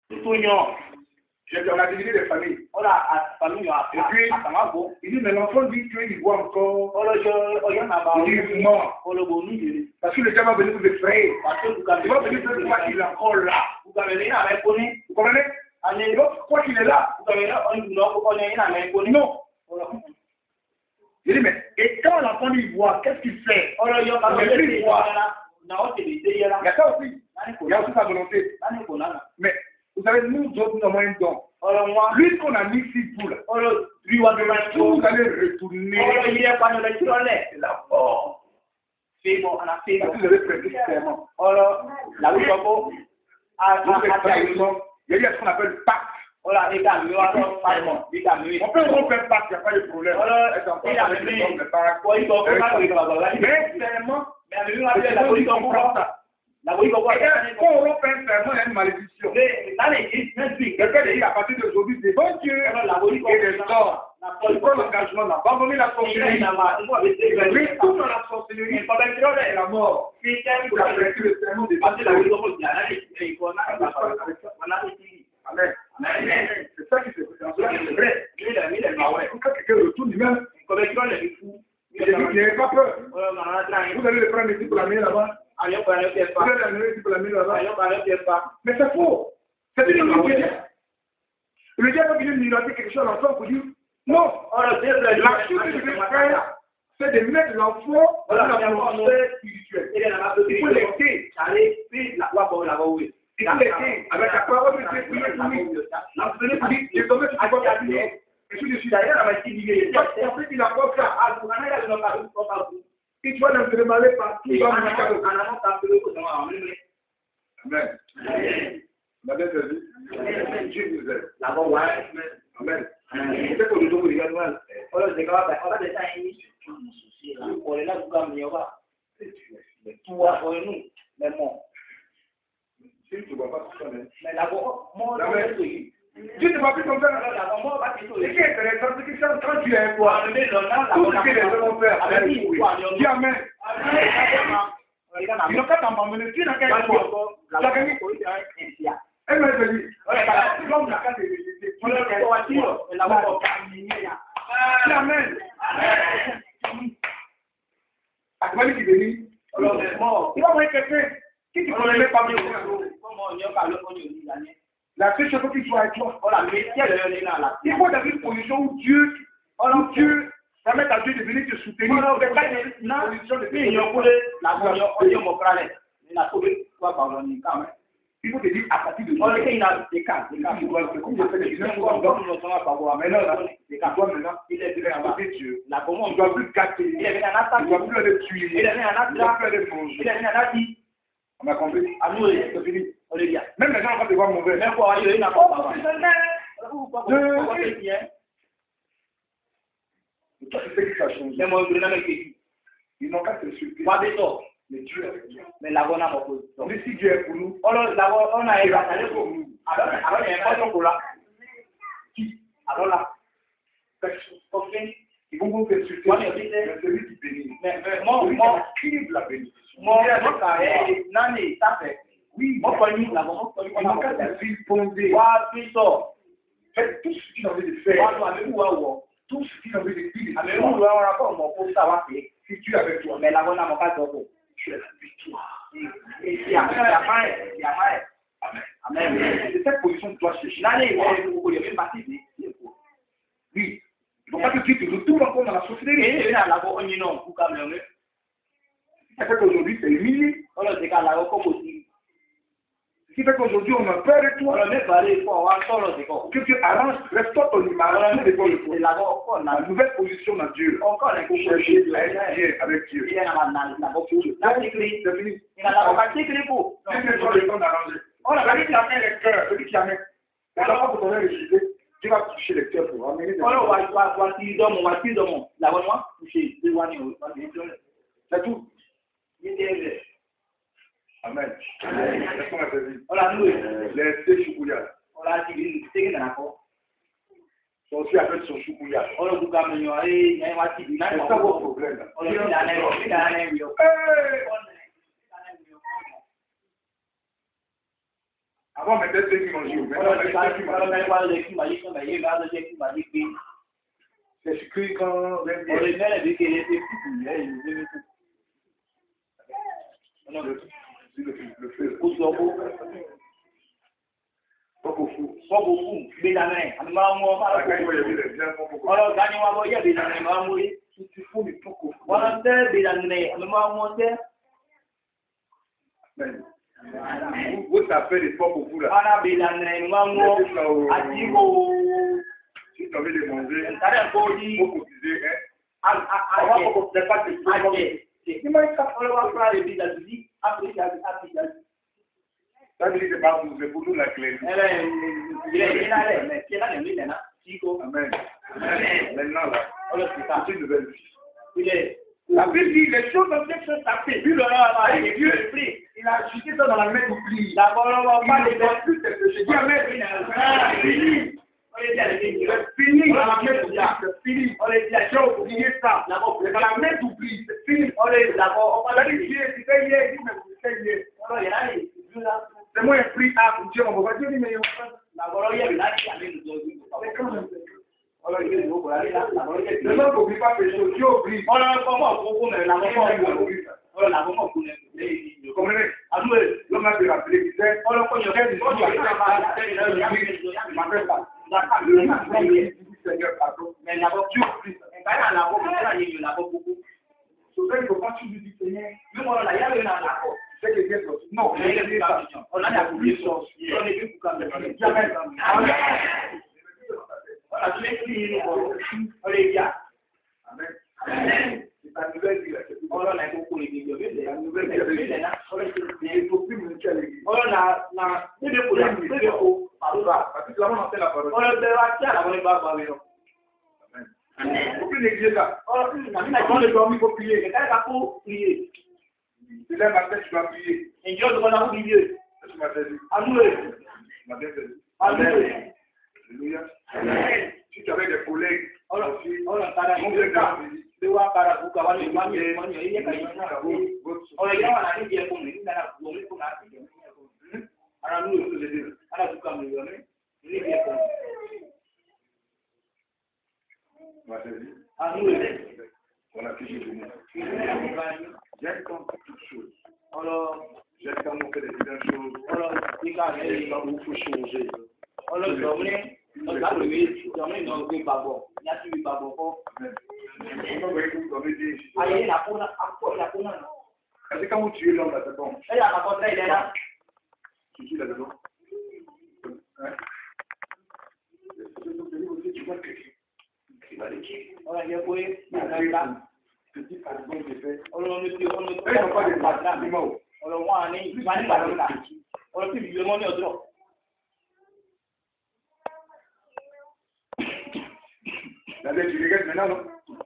On a divisé les familles. Et puis, il dit, mais l'enfant dit qu'il voit encore. Il dit, non. Parce que le diable va venir vous effrayer. Il va venir vous voir qu'il est encore là. Vous comprenez? Quoi qu'il est là. Non. Il dit, mais et quand l'enfant il voit, qu'est-ce qu'il fait? Il y a ça aussi. Il y a aussi sa volonté. Mais vous savez, nous autres, nous avons un don. Lui qu'on a mis ici pour là. Vous allez retourner la mort. Parce que vous avez prêté serment. Il y a ce qu'on appelle pacte. On peut refaire pacte, il n'y a pas de problème. Mais serment, quand on refait un serment, il y a une malédiction. Le fait de dire à partir d'aujourd'hui, c'est bon Dieu et des sorts. Il prend l'engagement d'abandonner la sorcellerie. Il retourne dans la sorcellerie et la mort. Pour la vertu le serment des Amen. C'est ça qui se passe. C'est vrai. Quand quelqu'un retourne, il n'avez pas peur. Vous allez le prendre ici pour l'amener là-bas. Vous allez l'amener ici pour l'amener là-bas. Mais c'est faux. C'est une illusion. Le diable va venir miroiter quelque chose à l'enfant pour dire non. La chose que je vais faire, c'est de mettre l'enfant dans la volonté spirituelle. Il faut l'aider. Il faut l'aider. Avec la parole de Dieu, prier pour lui. L'enseigner pour lui, je dois mettre ce qu'il va prier. Et je suis d'ailleurs avec qui en fait, il a pas ça. Si tu vas le demander partout, il va me faire. Amen. La belle vie. Dieu nous aide. Amen. C'est pour nous donner le mal. Si tu ne vois pas tout ça, Dieu ne va plus comme ça. Ce qui est intéressant, c'est que quand tu es quoi, tout ce que les gens vont faire, dis Amen. Ils n'ont qu'à t'emmener. Tu n'as qu'à être quoi. Tu as gagné. Elle m'a dit, l'homme n'a qu'à te résister. Tu n'as qu'à dis Amen. À toi qui bénit, il va voir quelqu'un qui ne connaît pas bien. La seule chose qu'il soit avec toi. Il faut dans une position où Dieu permet à Dieu de venir te soutenir. Il faut te dire à partir de Dieu. Tu ne dois plus gâter. Tu ne dois plus le tuer. Tu ne dois plus le manger. On a compris? C'est fini. Même les gens vont te voir mauvais. Toi, tu sais que ça change. Ils n'ont qu'à te suivre. Mais Dieu est avec nous. Mais si Dieu est pour nous, il va aller pour nous. Qui? Alors là, ils vont vous insulter. Mais celui qui bénit. Celui qui inscrit la bénédiction. Oui, ils n'ont qu'à te répondre. Faites tout ce qu'ils ont envie de faire. Tout ce qu'ils ont envie de dire. Si Dieu est avec toi, tu es la victoire. Amen. C'est cette position que tu dois chercher. Oui. Il ne faut pas que tu te retrouves encore dans la société. Ça fait qu'aujourd'hui, c'est humilié. Ce qui fait qu'aujourd'hui, on a peur de toi. Que tu arranges, restaure ton image. La nouvelle position dans Dieu. Il faut chercher à être bien avec Dieu. C'est fini. C'est toi le temps d'arranger. Celui qui amène les cœurs, celui qui amène. Les enfants pour donner les idées, tu vas toucher les cœurs pour amener les c'est tout. Amen. Qu'est-ce qu'on a fait? Les deux choukouya. Sont aussi appelés son choukouya. C'est ça votre problème. Avant, on mettait ceux qui mangeaient. Maintenant, on met ceux qui mangent. C'est écrit quand on met bien. Le feu. Pas beaucoup. Pas beaucoup. Bédanin. Alors, gagnez-moi, il y a bédanin. Tu fous du tout. Voilà, c'est bédanin. Vous tapez les pommes au bout là. Si tu as envie de manger, il faut cotiser. C'est pas de ça veut dire que c'est pour nous la clé. Amen. Maintenant là, c'est une nouvelle vie. La Bible dit les choses dans cette chose tapées. Dieu est pris. Il a jeté ça dans la main d'oubli. Il ne doit plus te pécher. Dis Amen. C'est fini. Dans la main d'oubli. C'est fini. J'ai oublié ça. Dans la main d'oubli. C'est fini. C'est moi qui prie à Dieu. On va dire, mais les gens n'oublient pas pécher. Dieu oublie. Comprenez? L'homme a de la télévision. Seigneur, pardon. Mais Dieu oublie. Il ne faut pas toujours dire Seigneur. C'est que Dieu sorti. Non, on a oublié ça. Amen. C'est ta nouvelle vie. La nouvelle vie. Il ne faut plus me dire à l'église. Parce que là, on entend la parole. Il ne faut plus négliger ça. Avant de dormir, il faut prier. C'est là matin, tu vas prier. C'est ce que tu m'as dit. Alléluia. Si tu avais des collègues, on a toujours venu. J'aime quand toutes choses. J'aime quand on fait des petites choses. J'aime quand il faut changer. C'est quand vous tuez l'homme là, c'est bon. Tu tues là-dedans. Tu vois que il va les tuer. Petit pardon de fait. Ils n'ont pas de patrimoine. La dette, tu regardes maintenant, non?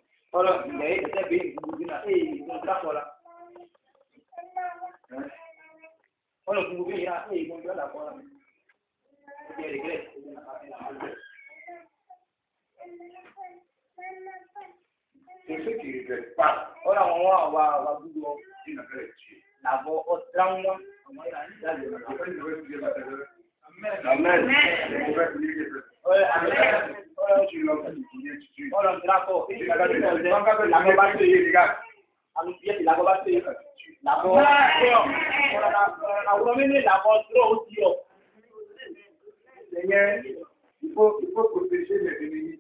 C'est ceux qui ne regrettent pas. Ils n'avaient tué. Amen. Seigneur, il faut protéger les ennemis.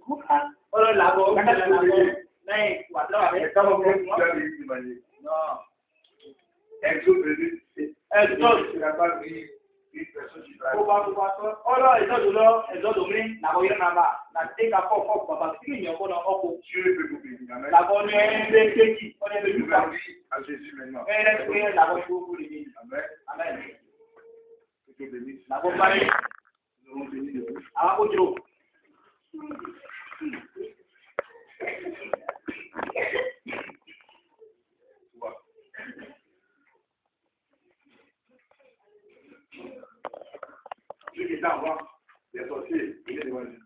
Ceux qui étaient en bas, les sorciers, ils étaient devant lui.